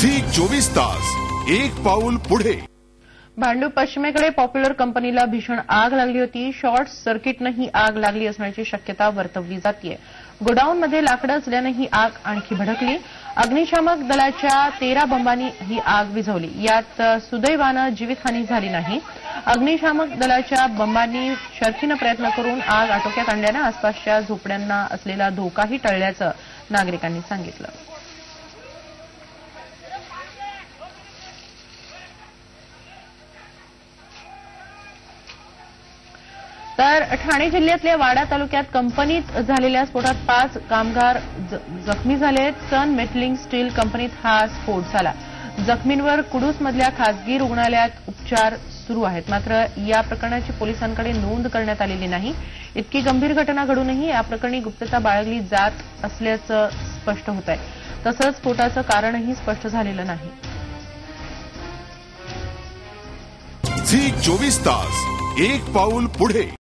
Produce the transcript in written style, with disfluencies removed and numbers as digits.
Zee 24 तास एक पाऊल पुढे। भांडूप पश्चिमेकडे पॉप्युलर कंपनीला भीषण आग लागली होती। शॉर्ट सर्किटनं ही आग लागली असण्याची शक्यता वर्तवली जाते। गोडाऊनमध्ये लाकडं असल्यानं ही आग आणखी भडकली। अग्निशामक दलाच्या 13 बंबांनी ही आग विझवली। यात सुदैवानं जीवितहानी झाली नाही। अग्निशामक दलाच्या बंबांनी शर्थीनं प्रयत्न करून आग आटोक्यात आणल्यानं आसपासच्या झोपड्यांना असलेला धोकाही टळल्याचं नागरिकांनी सांगितलं। तर ठाणे जिल्ह्यातल्या वाडा तालुक्यात कंपनीत झालेल्या स्फोटात 5 कामगार जखमी झाले। सन मेटलिंग स्टील कंपनीत हा स्फोट झाला। जखमींवर कुडूसमधल्या खासगी रुग्णालयात उपचार सुरू आहेत। मात्र या प्रकरणाची पोलिसांकडे नोंद करण्यात आलेली नाही। इतकी गंभीर घटना घडूनही या प्रकरणी गुप्तता बाळगली जात असल्याचं स्पष्ट होत आहे। तसंच स्फोटाचं कारणही स्पष्ट झालेलं नाही। झी 24 तास एक पाऊल पुढे।